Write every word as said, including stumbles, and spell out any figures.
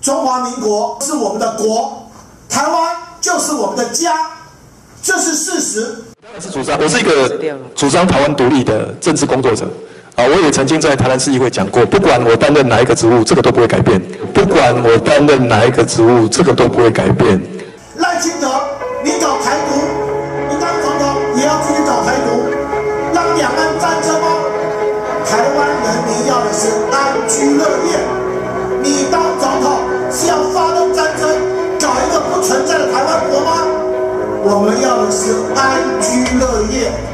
中华民国是我们的国，台湾就是我们的家，这是事实。 我是主张，我是一个主张台湾独立的政治工作者。啊，我也曾经在台南市议会讲过，不管我担任哪一个职务，这个都不会改变；不管我担任哪一个职务，这个都不会改变。 赖清德，你搞台独，你当总统也要继续搞台独，让两岸战争吗？台湾人民要的是安居乐业，你当总统是要发动战争，搞一个不存在的台湾国吗？我们要的是安居乐业。